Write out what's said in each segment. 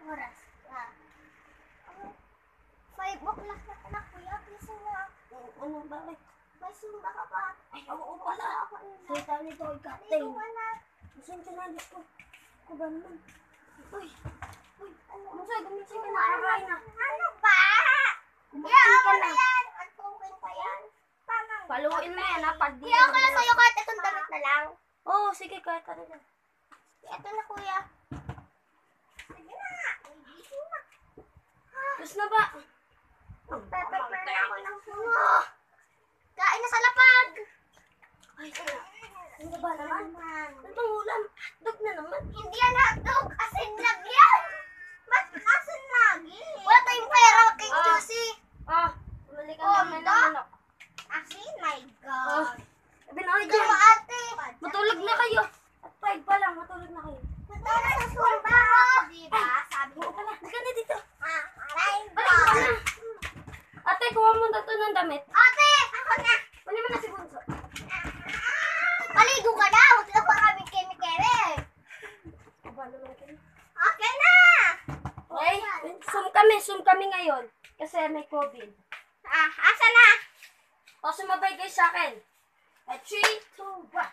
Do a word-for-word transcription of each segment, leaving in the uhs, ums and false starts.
oras na? Five o'clock na anak kuya. Please na. Ano, bakit? May sumba ka pa. Ay, oo pala. Ako na. Salita nito kay Captain. Ligo ka na. Saan ka na? Diyos ko. Ako ba naman? Uy. Uy. Ano? Masay, gumising ka na. Kakain na. Ano ba? Kumain Kaya ka ako na. na yan. Antukin pa yan. Tamang. Paluin mo yan ha. Pag di Kaya ako na sa'yo kahit itong damit na lang. Oo, oh, sige. Kahit ano na. Ito na kuya. Sige na. Gising na. Tapos na ba? Magpe-prepare na ako ng sumo. Kain na sa lapag. Ay, sana. Ano ba naman? Ano bang ulam? Hotdog na naman. Hindi yan hotdog. Asin lang yan. Ba't asin lagi? Wala tayong pera kay Ah. Juicy. Ah, bumili ka Oh, naman ng da? manok. Asin? My Ah, God. sabi na kayo Ikaw dyan. ate. Matulog na kayo. At five pa lang, matulog na kayo. Punta na sa sumba. Diba? Sabi Oo ko. pala, halika na dito. Ah, aray Balik ka na. God. Ate, kuha mo na ito ng damit. Ate, ako na. Pwede mo na si Bunso. Paligo ka na. Huwag na pa kami keme-keme. Aba naman kayo. Okay na. Okay, zoom kami, zoom kami ngayon. Kasi may COVID. Ah, asa na? O, sumabay kayo sa akin. At three, two, one.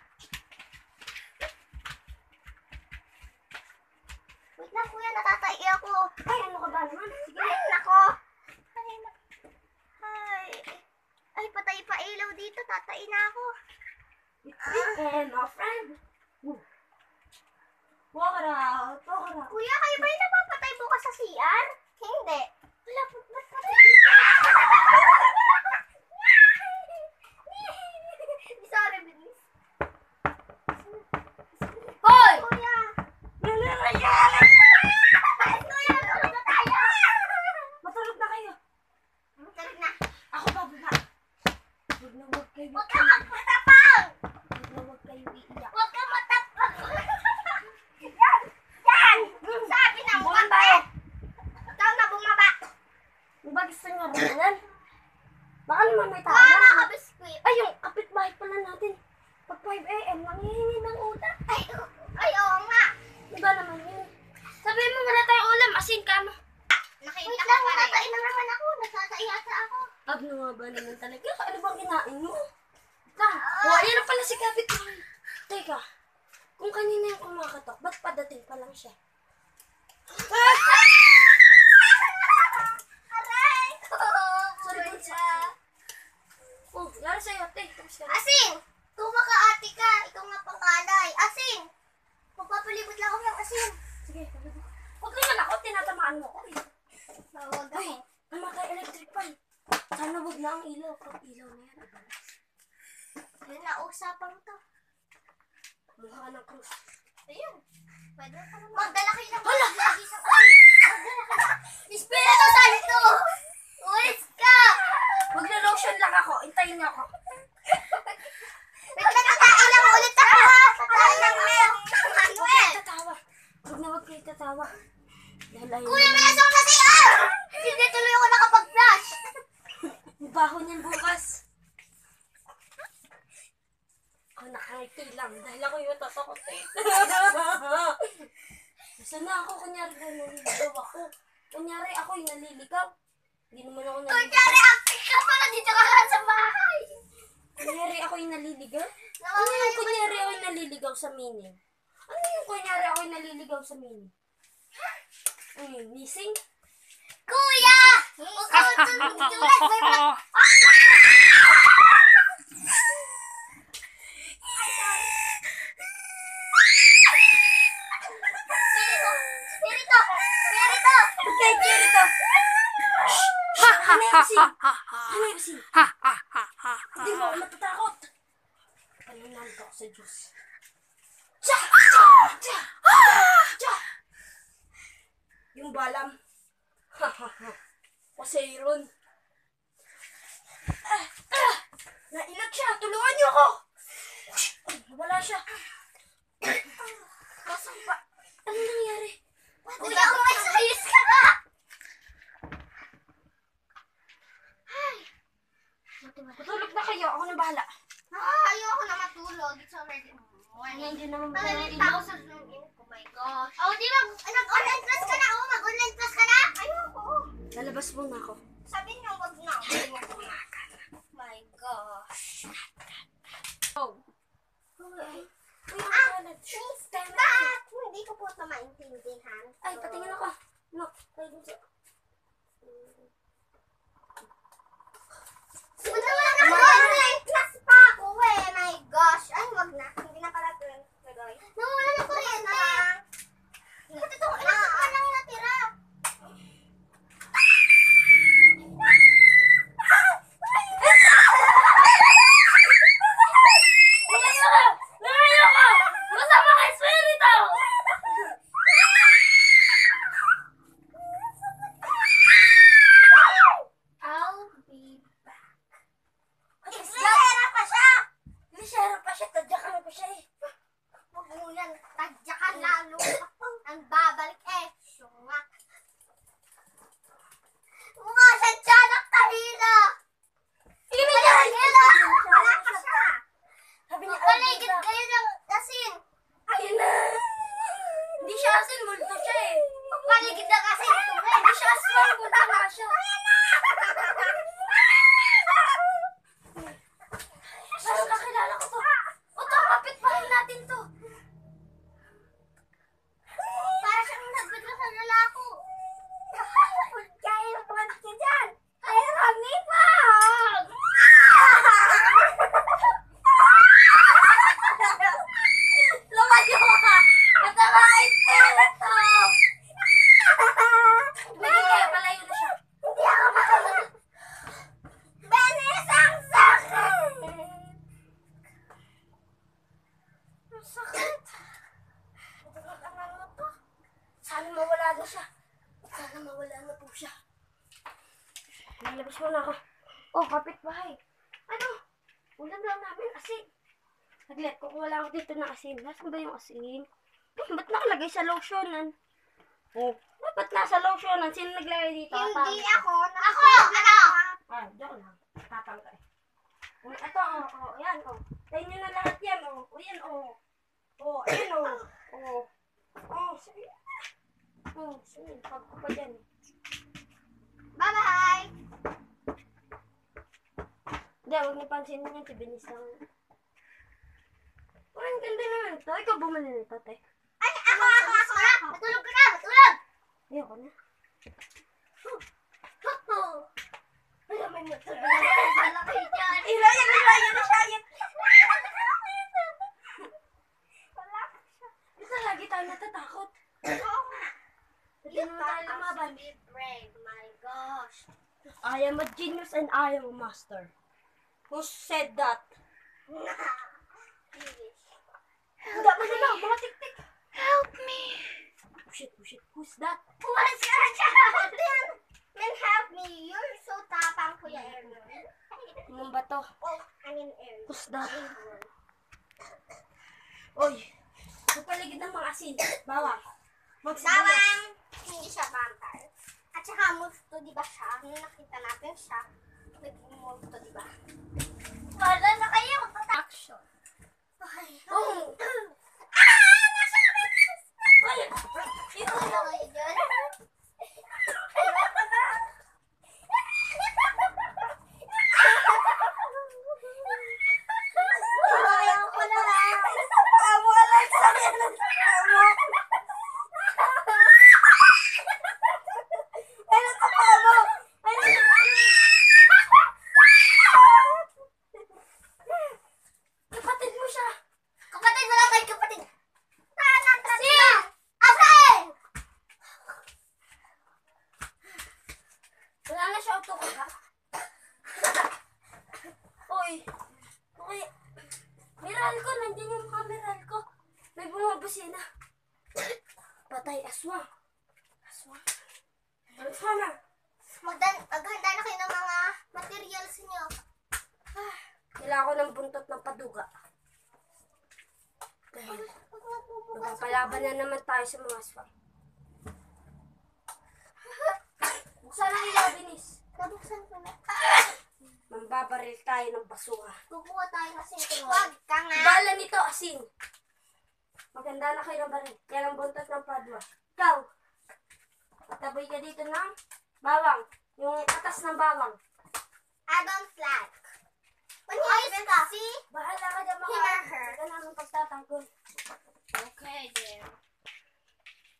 Wait lang kuya, natatai ako. Ay, ano ka ba naman? Sige. Ay, nako. Ay, nak- ay, ay, patay pa ilaw dito. Tatay na ako. It's me and my friend. Woo. Walk it out, walk it out. Kuya, kayo ba yung napapatay bukas sa C R? Hindi. Wala po, ba't patay? Sorry, bilis. Hoy! Kuya. Ano nangyari? Kuya, tulog na tayo. Matulog na kayo. Tulog na. Ako ba, baba? Huwag na huwag kayo. Huwag ka magpatapang. Huwag na huwag kayo iiyak. Huwag ka matapang. Yan. Yan. Sabi na, Buwan huwag tayo. Ikaw na bumaba. Yung ba gusto nyo rin? Baka naman may Kuha tama. mga kabiskwit. Ay, yung kapitbahay pala natin. Pag five a m, nangihingi ng utak. Ay, ay, oo nga. Diba naman yun? Sabihin mo wala tayong ulam, asin ka mo. Wait lang, natatain na naman ako. Natatai yata ako. Abno nga ba naman talaga? Ano bang kinain mo? Teka, oh, ayan na pala si kapitbahay. Teka, kung kanina yung kumakatok, ba't padating pa lang siya? Aray ko. Sorry, Kuya. Bunso. Oh, yari sa'yo, te. Tapos ka na. Asin! Tuwa ka ate ka. Ikaw nga pangkalay. Asin! Magpapalibot lang ako ng asin. Sige, huwag naman ako, tinatamaan mo ko. eh. Tawag Ay, ako. namatay electric pan. Sana huwag na ang ilaw. Kung ilaw na yan, abalas. Yun na, usapang to. Mukha ka ng krus. Ayun. Pwede ka naman. Magdala kayo ng Hala! lagi sa akin. Magdala ka na. Espiritu Santo! Ulis ka! Magla-lotion lang ako. Intayin niyo ako. Wait lang, tatayin lang ulit ako ha. Tatayin lang ulit. Huwag Manuel! kayo tatawa. Huwag na huwag kayo tatawa. Dahil ayun Kuya, may naman. asong na C R! Hindi tuloy ako nakapag-flash. Yung baho niyan bukas. Ako nakangiti lang. Dahil ako yung tatakot eh. Basta na ako. Kunyari na naliligaw ako. Kunyari ako yung naliligaw. Hindi naman ako naliligaw. Kunyari, acting ka pa. Nandito ka lang sa bahay. Kunyari ako yung naliligaw? Ano Nawawala yung yung kunyari ako yung naliligaw sa meaning? Ano yung kunyari ako yung naliligaw sa meaning? Ano yun? Missing? Kuya! Huwag ka tulad. May mga... Spirito! Spirito! Spirito! Okay, Kirito! Ano yung sin? Ano yung sin? Hindi mo ako matatakot. Paninalito ako sa Diyos. Tsa! Tsa! Tsa! Tsa! Yung balam. Poseiron. Ah! Ah! Nailag siya! Tulungan niyo ako! Ay, wala siya. Kasang pa. Ano nangyari? Kuya, umayos ka ba? Matulog na kayo. Ako na bahala. Ah, ayoko na matulog. It's already morning. Hindi naman Nalilita ba ako sa Zoom in. Oh my gosh. Oh, di ba? Nag-online class ka na. Oh, mag-online maintindihan. Ay, So, patingin ako. No, tayo dun sa... Siguro wala na ako. Online class pa ako eh. My gosh. Ay, wag na. Hindi na pala ito gagawin. Nawala na kuryente. Ito itong ilang pa lang yung natira. Lumayo ka! Lumayo ka! Masama ka, espiritu! I'll be back. Lisera pa siya! Lisera pa siya, tadyakan pa siya eh. Huwag mo yan. Tadyakan lalo. Ang babalik eh. Syunga. Mukha siya dyan ang tahila. Ibig Wala ka Wala ka siya. Sabi niya, Paligid kayo ng asin. ayun na! Hindi siya asin, multo siya eh. Paligid ng asin. Hindi siya aswang, multo nga siya. Parang kakilala ko to. O to, kapitbahay natin to. Para siyang nagbigla sa lalako. Huwag kayo buwan ka dyan. Ay, rami pa. Lumayo ka! Matawait ko to! Tumigil kayo, palayo na siya. Hindi ako makalag. Benes ang sakit. Ang sakit. Ang mo to. Sana mawala na siya. Sana mawala na po siya. Lalabas mo na ako. Oh, kapitbahay. Ano? Ulam lang namin asin. Saglit, kukuha lang ako dito ng asin. Nasaan ba yung asin? Eh, ba't nakalagay sa lotionan? Oh, ba't nasa lotionan? Sino naglagay dito? Hindi Tapang. ako. Ako! Ano? Ah, joke lang. Tapang ka eh. Oh, ito, oh, oh, yan, oh. Tayo nyo na lahat yan, oh. O, yan, oh. Oh, ayan, oh. Oh. Oh, sige. Oh, sige. Pag ko pa dyan. Bye-bye. Hindi, huwag niyo pansinin yan. Tibinis lang. Oh, ang ganda naman ito. Ikaw bumili nito, te. Ay, ako, ako, ako. Matulog ka na, matulog. Ayoko na. Alam mo, matulog na. Malaki dyan. Ila, yan, ila, yan na siya, yan. Wala ka siya. Ito, lagi tayo natatakot. Oo. Hindi naman tayo lumaban. Be brave, my gosh. I am a genius and I am a master. Who said that? Hindi, madala, mga tik-tik. Help me. Oh shit, oh shit. Who's that? Umalis ka na siya. Man, man, help me. You're so tapang, Kuya Erno. Anong ba to? Oh, I mean, Erno. Who's that? Oy, sa paligid ng mga asin. Bawang. Magsibuyas. Bawang, hindi siya vampire. At saka multo, di ba siya? Nung nakita natin siya, naging multo, di ba? Wala na kayo. Action. Okay. Oh. Ah! Nasabi na! Ay, Ito na kayo dyan. Ayaw ko na lang. Amo, Alex, sakit ng amo. Ano sa amo? Ano? Kapatid mo siya. Kapatid, wala tayong kapatid. Tanan, tanan. Asen! Wala na siya auto ka. Oy. Okay. Miral ko, nandiyan yung mga miral ko. May bumabusina. Patay, aswang. Aswang. Aswang na. Magdan maghanda na kayo ng mga materials niyo. Ah, kailangan ko ng buntot ng paduga. Dahil magpapalaban na naman tayo sa mga aswang. Buksan ang ilaw, binis. Nabuksan ko na. Mambabaril tayo ng basura. Kukuha tayo kasi ito. Huwag ka nga. Bala nito, asin. Maganda na kayo ng baril. Yan ang buntot ng padwa. Ikaw, taboy ka dito ng bawang. Yung atas ng bawang. I don't like. When you ka. See? Bahala ka dyan mga Him or her? Hindi ka namin pagtatanggol. Okay, then.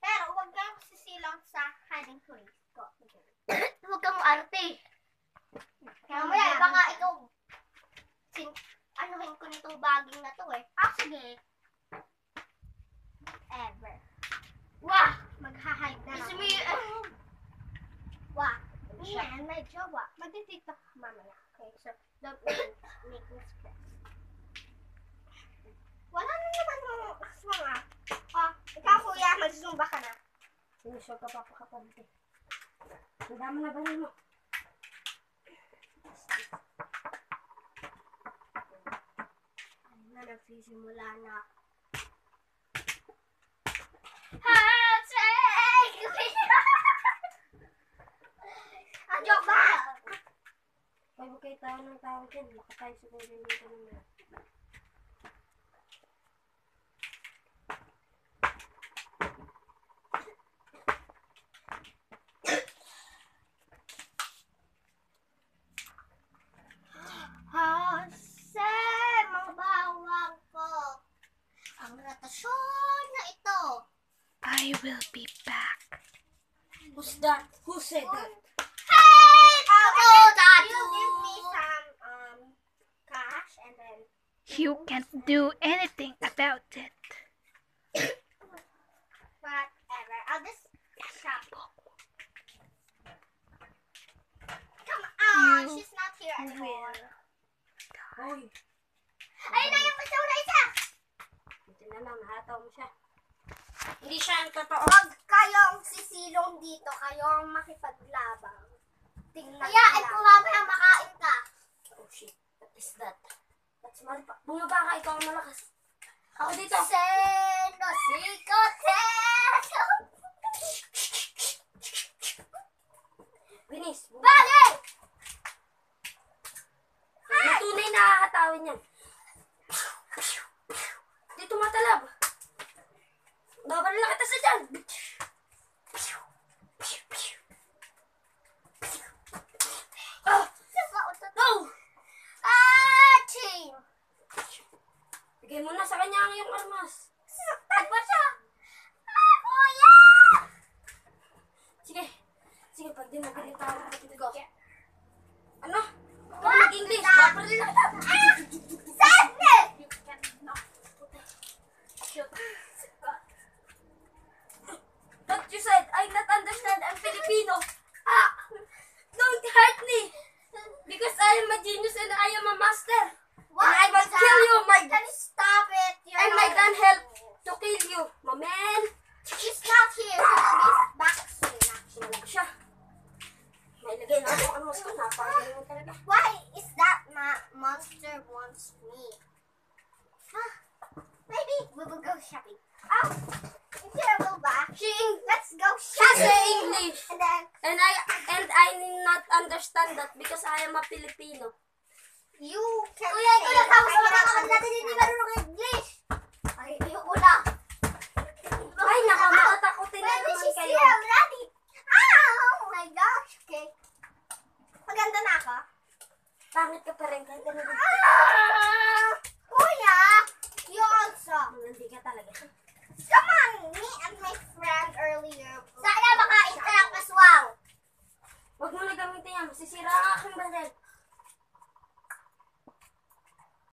Don't make me stress. Wala na naman mga mga. Oh, ikaw kuya, mag-zumba ka na. Sinusyo ka papakapante. Ang dami na ba mo? Ano na, nagsisimula na. Handshake! Ang joke ba? Huwag mo kayo tao ng tao dyan. Baka tayo siguro yung dito naman. Hase, mga bawang ko. Ang natasyon na ito. I will be back. Who's that? Who said that? Hey! Oh, Dad! You give me some um cash and then You can't do anything about it. whatever. I'll just shop. Come on, You she's not here anymore. Hoy! Ayun na yung gusto na isa! Ito na lang, nahataw mo siya. Hindi siya ang totoo. Huwag kayong sisilong dito, kayong makipaglabang. Tingnan Kaya, ay kumamaya makain ka. Oh shit, what is that? That's malpa. Bumaba ka, ikaw ang malakas. Ako dito. Seno, siko, seno. Binis, bumaba. Bagay! Yung tunay na nakakatawin yan. Dito matalab. Babaril na kita sa dyan. Ah! Oh! Aching! Bigay mo na sa kanya ang iyong armas. Saktan pa siya! Ah, kuya! Sige. Sige, pag di nagalit ako, go. Ano? Kung What? mag-English, babaril na kita. Ah! Sende! Shoot. What you said, I not understand. I'm Filipino. Ah! Don't hurt me. Because I am a genius and I am a master. What? And I will the- kill you, my Can you stop it? You're and not- I can help to kill you, my man. She's not here. She's back soon. Wala siya. May lagay na ako ang armas ko. Napakagaling mo talaga. Why is that ma- monster wants me? Huh? Maybe we will go shopping. Oh, here we'll back. She, Let's go she shopping. say English. And then And I and I not understand that because I am a Filipino. you can Kuya, ito lang tapos sa mga kapatid natin hindi marunong English. Ay, ayoko na. Ay, nakamatakotin na Maybe naman she's kayo. here already. Ah, oh my gosh. Okay. Maganda na ako. Pangit ka pa rin. Kahit ano din. Ah! Kuya, you also. Hindi ka talaga. Come on, me and my friend earlier. Sana makain ka ng kaswang. Huwag mo na gamitin yan. Masisira ang aking bandel.